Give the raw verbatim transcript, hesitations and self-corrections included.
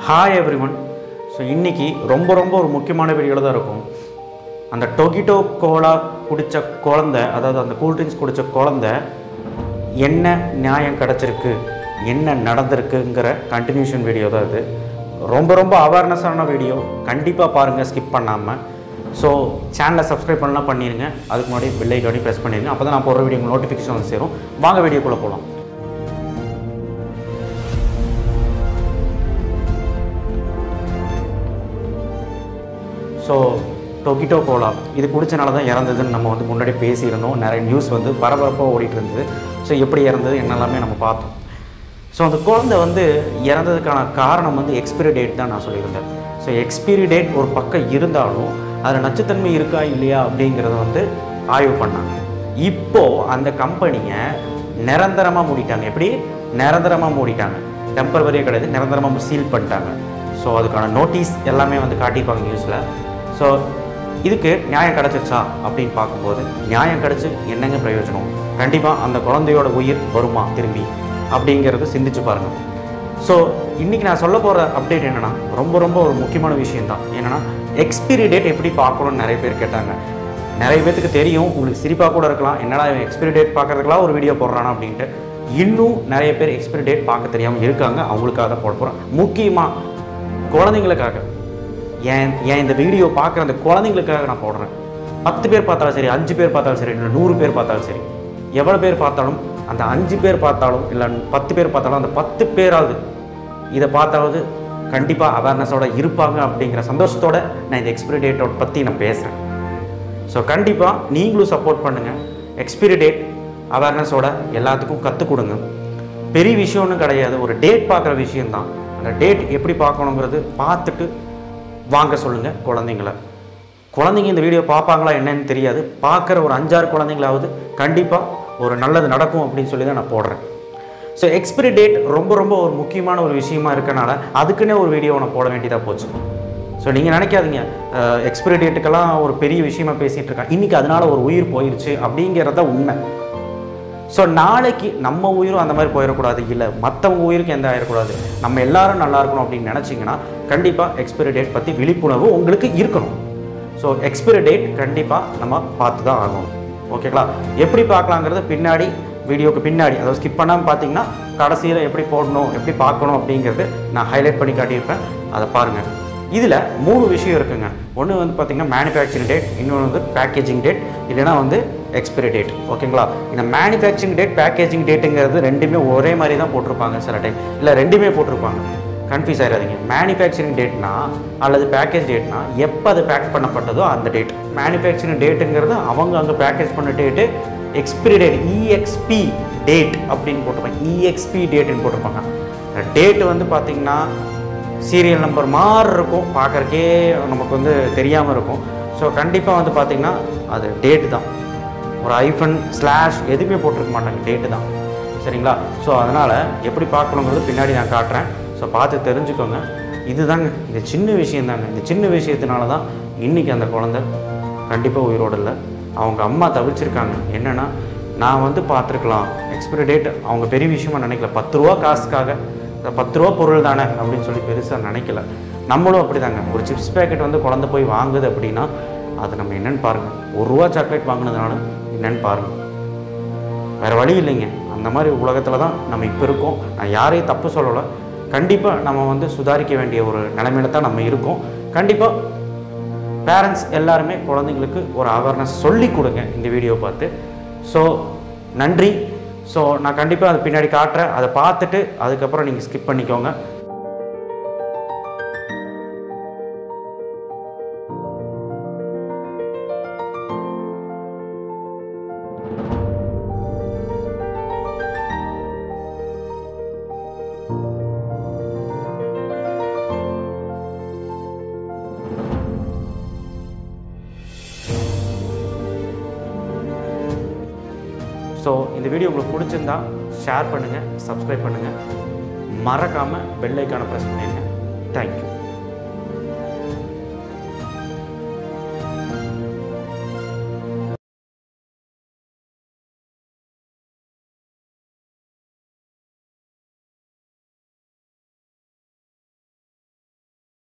Hi everyone. So இன்னைக்கு ரொம்ப ரொம்ப ஒரு முக்கியமான வீடியோல தான் இருக்கும். அந்த டொகிட்டோ கோலா குடிச்ச குழந்தை, அதாவது அந்த கூல் ட்ரிங்க்ஸ் குடிச்ச குழந்தை என்ன நியாயம் கிடைச்சிருக்கு, என்ன நடந்திருக்குங்கிற கண்டினியூஷன் வீடியோ தான் இது. ரொம்ப ரொம்ப அவேர்னஸான வீடியோ, கண்டிப்பாக பாருங்கள் ஸ்கிப் பண்ணாமல். ஸோ சேனலை சப்ஸ்கிரைப் பண்ணலாம் பண்ணிடுங்க. அதுக்கு முன்னாடி பெல் ஐக்கானையும் ப்ரெஸ் பண்ணிடுங்க. அப்போ தான் நான் போகிற வீடியோ நோட்டிஃபிகேஷன் வந்து சேரும். வாங்க வீடியோக்குள்ளே போகலாம். ஸோ டொகிட்டோ கோலா இது குடிச்சனால தான் இறந்ததுன்னு நம்ம வந்து முன்னாடி பேசியிருந்தோம். நிறைய நியூஸ் வந்து பரபரப்பாக ஓடிட்டு இருந்தது. ஸோ எப்படி இறந்தது என்னெல்லாமே நம்ம பார்த்தோம். ஸோ அந்த குழந்தை வந்து இறந்ததுக்கான காரணம் வந்து எக்ஸ்பிரி டேட் தான் நான் சொல்லியிருந்தேன். ஸோ எக்ஸ்பிரி டேட் ஒரு பக்கம் இருந்தாலும் அதில் நச்சுத்தன்மை இருக்கா இல்லையா அப்படிங்கிறத வந்து ஆய்வு பண்ணாங்க. இப்போது அந்த கம்பெனியை நிரந்தரமாக மூடிட்டாங்க. எப்படி நிரந்தரமாக மூடிட்டாங்க? டெம்பரவரியாக கிடையாது, நிரந்தரமாக சீல் பண்ணிட்டாங்க. ஸோ அதுக்கான நோட்டீஸ் எல்லாமே வந்து காட்டியிருப்பாங்க நியூஸில். ஸோ இதுக்கு நியாயம் கிடச்சிருச்சா அப்படின்னு பார்க்கும்போது நியாயம் கிடச்சி என்னங்க பிரயோஜனம்? கண்டிப்பாக அந்த குழந்தையோட உயிர் வருமா திரும்பி அப்படிங்கிறத சிந்திச்சு பாருங்கள். ஸோ இன்றைக்கி நான் சொல்ல போகிற அப்டேட் என்னென்னா ரொம்ப ரொம்ப ஒரு முக்கியமான விஷயந்தான். என்னென்னா எக்ஸ்பிரி டேட் எப்படி பார்க்கணும்னு நிறைய பேர் கேட்டாங்க. நிறைய பேருக்கு தெரியும், உங்களுக்கு சிரிப்பாக கூட இருக்கலாம், என்னடா எக்ஸ்பிரி டேட் பார்க்குறதுக்கெலாம் ஒரு வீடியோ போடுறானா அப்படின்ட்டு. இன்னும் நிறைய பேர் எக்ஸ்பிரி டேட் பார்க்க தெரியாமல் இருக்காங்க. அவங்களுக்காக தான் போட போகிறேன். முக்கியமாக குழந்தைங்களுக்காக, ஏன் ஏன் இந்த வீடியோ பார்க்குற அந்த குழந்தைங்களுக்காக நான் போடுறேன். பத்து பேர் பார்த்தாலும் சரி, அஞ்சு பேர் பார்த்தாலும் சரி, இல்லை நூறு பேர் பார்த்தாலும் சரி, எவ்வளோ பேர் பார்த்தாலும், அந்த அஞ்சு பேர் பார்த்தாலும் இல்லை பத்து பேர் பார்த்தாலும் அந்த பத்து பேராவது இதை பார்த்தாவது கண்டிப்பாக அவேர்னஸோடு இருப்பாங்க அப்படிங்கிற சந்தோஷத்தோடு நான் இந்த எக்ஸ்பிரி டேட்டோட பற்றி நான் பேசுகிறேன். ஸோ கண்டிப்பாக நீங்களும் சப்போர்ட் பண்ணுங்கள். எக்ஸ்பிரி டேட் அவேர்னஸோட எல்லாத்துக்கும் கற்றுக் கொடுங்க. பெரிய விஷயம்னு கிடையாது, ஒரு டேட் பார்க்குற விஷயந்தான். அந்த டேட் எப்படி பார்க்கணுங்கிறது பார்த்துட்டு வாங்க சொல்லுங்கள் குழந்தைங்கள. குழந்தைங்க இந்த வீடியோ பார்ப்பாங்களா என்னன்னு தெரியாது. பார்க்குற ஒரு அஞ்சாறு குழந்தைங்களாவது கண்டிப்பாக ஒரு நல்லது நடக்கும் அப்படின்னு சொல்லி தான் நான் போடுறேன். ஸோ எக்ஸ்பிரி டேட் ரொம்ப ரொம்ப ஒரு முக்கியமான ஒரு விஷயமா இருக்கனால அதுக்குன்னே ஒரு வீடியோ நான் போட வேண்டியதாக போச்சு. ஸோ நீங்கள் நினைக்காதீங்க எக்ஸ்பிரி டேட்டுக்கெல்லாம் ஒரு பெரிய விஷயமா பேசிகிட்டு இருக்கேன், இன்றைக்கி அதனால் ஒரு உயிர் போயிடுச்சு அப்படிங்கிறத உண்மை. ஸோ நாளைக்கு நம்ம உயிரும் அந்த மாதிரி போயிடக்கூடாது, இல்லை மற்றவங்க உயிருக்கு எந்த ஆகிடக்கூடாது, நம்ம எல்லாரும் நல்லா இருக்கணும் அப்படின்னு நினச்சிங்கன்னா கண்டிப்பாக எக்ஸ்பிரி டேட் பற்றி விழிப்புணர்வு உங்களுக்கு இருக்கணும். ஸோ எக்ஸ்பிரி டேட் கண்டிப்பாக நம்ம பார்த்து தான் ஆகணும். ஓகேங்களா? எப்படி பார்க்கலாங்கிறது பின்னாடி வீடியோக்கு பின்னாடி, அதாவது ஸ்கிப் பண்ணாமல் பார்த்தீங்கன்னா கடைசியில் எப்படி போடணும், எப்படி பார்க்கணும் அப்படிங்கிறது நான் ஹைலைட் பண்ணி காட்டியிருப்பேன். அதை பாருங்கள். இதில் மூணு விஷயம் இருக்குங்க. ஒன்று வந்து பார்த்திங்கன்னா மேனுஃபேக்சரிங் டேட், இன்னொன்று வந்து பேக்கேஜிங் டேட், இல்லைனா வந்து எக்ஸ்பிரி டேட். ஓகேங்களா? இந்த மேனுஃபேக்சரிங் டேட், பேக்கேஜிங் டேட்டுங்கிறது ரெண்டுமே ஒரே மாதிரி தான் போட்டிருப்பாங்க சில டைம், இல்லை ரெண்டுமே போட்டிருப்பாங்க. கன்ஃபியூஸ் ஆகிடாதீங்க. மேனுஃபேக்சரிங் டேட்னா அல்லது பேக்கேஜ் டேட்னா எப்போ அது பேக் பண்ணப்பட்டதோ அந்த டேட். மேனுஃபேக்சரிங் டேட்டுங்கிறது அவங்க அங்கே பேக்கேஜ் பண்ண date. Expiry date EXP date அப்படின்னு போட்டிருப்பாங்க. இஎக்ஸ்பி டேட்டுன்னு போட்டிருப்பாங்க. டேட்டு வந்து பார்த்திங்கன்னா சீரியல் நம்பர் மாதிரி இருக்கும், பார்க்குறக்கே நமக்கு வந்து தெரியாமல் இருக்கும். ஸோ கண்டிப்பாக வந்து பார்த்திங்கன்னா அது டேட்டு தான். ஒரு ஐஃபன் ஸ்லாஷ் எதுவுமே போட்டிருக்க மாட்டாங்க, டேட்டு தான். சரிங்களா? ஸோ அதனால் எப்படி பார்க்கணுங்கிறது பின்னாடி நான் காட்டுறேன். ஸோ பார்த்து தெரிஞ்சுக்கோங்க. இதுதாங்க, இந்த சின்ன விஷயந்தாங்க. இந்த சின்ன விஷயத்தினால தான் இன்றைக்கி அந்த குழந்தை கண்டிப்பாக உயிரோடு இல்லை. அவங்க அம்மா தவிச்சிருக்காங்க. என்னென்னா, நான் வந்து பார்த்துருக்கலாம், எக்ஸ்பிரி டேட் அவங்க பெரிய விஷயமா நினைக்கல, பத்து ரூபா காசுக்காக, பத்து ரூபா பொருள் தானே அப்படின்னு சொல்லி பெருசாக நினைக்கல. நம்மளும் அப்படி தாங்க. ஒரு சிப்ஸ் பேக்கெட் வந்து குழந்தை போய் வாங்குது அப்படின்னா அது நம்ம என்னென்னு பாருங்கள். ஒரு ரூபா சாக்லேட் வாங்கினதுனால என்னென்னு பாருங்கள். வேறு வழி இல்லைங்க. அந்த மாதிரி உலகத்தில் தான் நம்ம இப்போ இருக்கோம். நான் யாரையும் தப்பு சொல்லலை. கண்டிப்பாக நம்ம வந்து சுதாரிக்க வேண்டிய ஒரு நிலைமையில தான் நம்ம இருக்கோம். கண்டிப்பாக பேரண்ட்ஸ் எல்லாருமே குழந்தைங்களுக்கு ஒரு அவேர்னஸ் சொல்லி கொடுங்க இந்த வீடியோ பார்த்து. ஸோ நன்றி. ஸோ நான் கண்டிப்பாக அதை பின்னாடி காட்டுறேன். அதை பார்த்துட்டு அதுக்கப்புறம் நீங்கள் ஸ்கிப் பண்ணிக்கோங்க. ஸோ இந்த வீடியோ உங்களுக்கு பிடிச்சிருந்தா ஷேர் பண்ணுங்கள், சப்ஸ்கிரைப் பண்ணுங்கள், மறக்காமல் பெல் ஐக்கானை ப்ரெஸ் பண்ணிடுங்க. தேங்க்யூ.